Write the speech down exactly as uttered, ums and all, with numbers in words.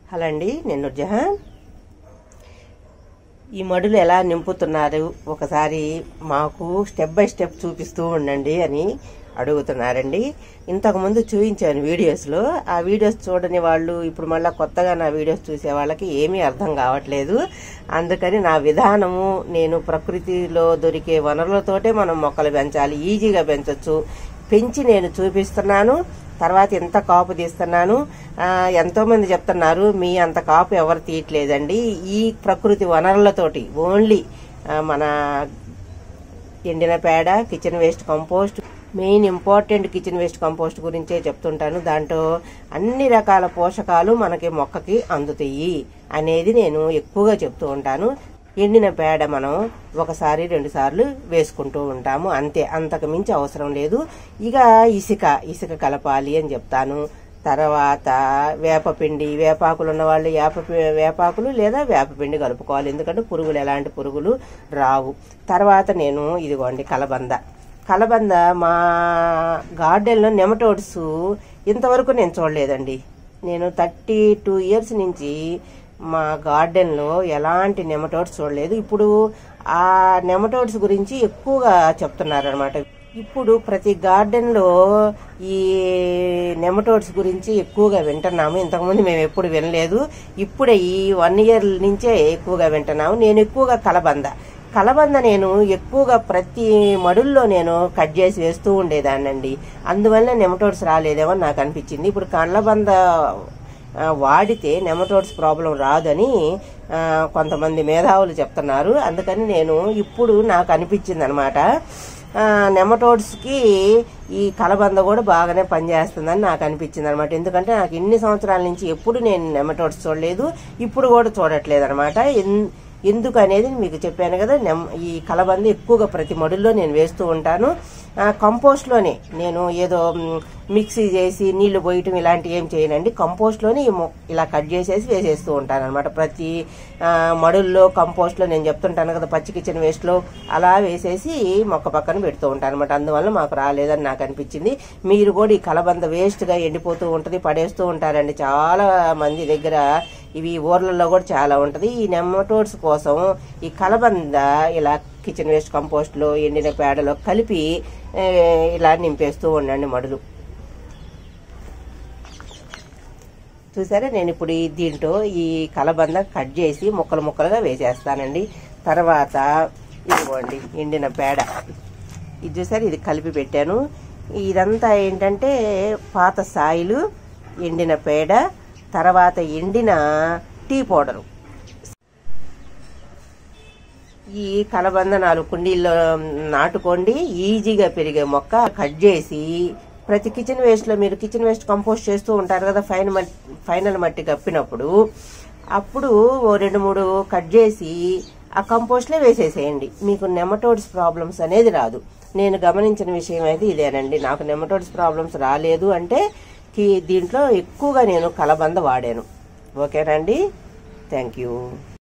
Hello అండి, నేను నూర్జహాన్. ఈ మడులు ఎలా నింపుతున్నారు ఒకసారి మాకు స్టెప్ బై స్టెప్ చూపిస్తూ ఉండండి అని అడుగుతున్నారండి. ఇంతకుముందు చూపించాను వీడియోస్లో. ఆ వీడియోస్ చూడని వాళ్ళు ఇప్పుడు మళ్ళీ కొత్తగా నా వీడియోస్ చూసే వాళ్ళకి ఏమీ అర్థం కావట్లేదు. అందుకని నా విధానము, నేను ప్రకృతిలో దొరికే వనరులతోటే మనం మొక్కలు పెంచాలి, ఈజీగా పెంచవచ్చు, పెంచి నేను చూపిస్తున్నాను. తర్వాత ఎంత కాపు తీస్తున్నాను. ఎంతోమంది చెప్తున్నారు మీ అంత కాపు ఎవరు తీయట్లేదండి. ఈ ప్రకృతి వనరులతోటి ఓన్లీ మన ఎండిన పేడ, kitchen waste compost, main important kitchen waste compost గురించే చెప్తుంటాను. దాంట్లో అన్ని రకాల పోషకాలు మనకి మొక్కకి అందుతాయి అనేది నేను ఎక్కువగా చెప్తూ ఉంటాను. ఎండిన పేడ మనం ఒకసారి రెండు సార్లు వేసుకుంటూ ఉంటాము, అంతే, అంతకు మించి అవసరం లేదు. ఇక ఇసుక ఇసుక కలపాలి అని చెప్తాను. తర్వాత వేపపిండి, వేపాకులు ఉన్న వాళ్ళు వేప వేపాకులు లేదా వేపపిండి కలుపుకోవాలి, ఎందుకంటే పురుగులు ఎలాంటి పురుగులు రావు. తర్వాత నేను ఇదిగోండి కలబంద కలబంద మా గార్డెన్లో నెమటోడ్స్ ఇంతవరకు నేను చూడలేదండి. నేను థర్టీ టూ ఇయర్స్ నుంచి మా గార్డెన్లో ఎలాంటి నెమటోడ్స్ చూడలేదు. ఇప్పుడు ఆ నెమటోడ్స్ గురించి ఎక్కువగా చెప్తున్నారు అనమాట. ఇప్పుడు ప్రతి గార్డెన్లో ఈ నెమటోడ్స్ గురించి ఎక్కువగా వింటున్నాము. ఇంతకుముందు మేము ఎప్పుడు వినలేదు, ఇప్పుడే ఈ వన్ ఇయర్ నుంచే ఎక్కువగా వింటున్నాము. నేను ఎక్కువగా కలబంద కలబంద నేను ఎక్కువగా ప్రతి మడుల్లో నేను కట్ చేసి వేస్తూ ఉండేదాన్నండి. అందువల్ల నెమటోడ్స్ రాలేదేమో నాకు అనిపించింది. ఇప్పుడు కలబంద వాడితే నెమటోడ్స్ ప్రాబ్లం రాదని కొంతమంది మేధావులు చెప్తున్నారు. అందుకని నేను ఇప్పుడు నాకు అనిపించింది అనమాట, నెమటోడ్స్కి ఈ కలబంద కూడా బాగానే పనిచేస్తుందని నాకు అనిపించింది అనమాట. ఎందుకంటే నాకు ఇన్ని సంవత్సరాల నుంచి ఎప్పుడు నేను నెమటోడ్స్ చూడలేదు, ఇప్పుడు కూడా చూడట్లేదు అనమాట. ఎందుకు అనేది మీకు చెప్పాను కదా. ఈ కలబంద ఎక్కువగా ప్రతి మడుల్లో నేను వేస్తూ ఉంటాను. కంపోస్ట్లోనే నేను ఏదో మిక్సీ చేసి నీళ్లు పోయటం ఇలాంటివి ఏం చేయనండి. కంపోస్ట్లోనే ఇలా కట్ చేసేసి వేసేస్తూ ఉంటాను అనమాట. ప్రతి మడుల్లో కంపోస్ట్లో నేను చెప్తుంటాను కదా, పచ్చి కిచెన్ వేస్ట్లో అలా వేసేసి మొక్క పక్కన పెడుతూ ఉంటాను అనమాట. అందువల్ల మాకు రాలేదని నాకు అనిపించింది. మీరు కూడా ఈ కలబంద వేస్ట్గా ఎండిపోతూ ఉంటుంది, పడేస్తూ ఉంటారండి చాలా మంది దగ్గర. ఇవి ఊర్లలో కూడా చాలా ఉంటుంది. ఈ నెమటోడ్స్ కోసం ఈ కలబంద ఇలా కిచెన్ వేస్ట్ కంపోస్ట్లో ఎండిన పేడలో కలిపి ఇలా నింపేస్తూ ఉండండి మడులు. చూసారా, నేను ఇప్పుడు దీంట్లో ఈ కలబంద కట్ చేసి ముక్కలు ముక్కలుగా వేసేస్తానండి. తర్వాత ఇదిగోండి ఎండిన పేడ, ఇది చూసారా, ఇది కలిపి పెట్టాను. ఇదంతా ఏంటంటే పాత సాయిలు, ఎండిన పేడ, తర్వాత ఎండిన టీ పౌడరు. ఈ కలబంద నాలుగు కుండీల్లో నాటుకోండి, ఈజీగా పెరిగే మొక్క. కట్ చేసి ప్రతి కిచెన్ వేస్ట్లో మీరు కిచెన్ వేస్ట్ కంపోస్ట్ చేస్తూ ఉంటారు కదా, ఫైన్ ఫైనల్ మట్టి కప్పినప్పుడు అప్పుడు ఓ రెండు మూడు కట్ చేసి ఆ కంపోస్ట్లో వేసేసేయండి. మీకు నెమటోడ్స్ ప్రాబ్లమ్స్ అనేది రాదు. నేను గమనించిన విషయం అయితే ఇదేనండి. నాకు నెమటోడ్స్ ప్రాబ్లమ్స్ రాలేదు అంటే దీంట్లో ఎక్కువగా నేను కలబంద వాడాను. ఓకేనండి, థ్యాంక్ యూ.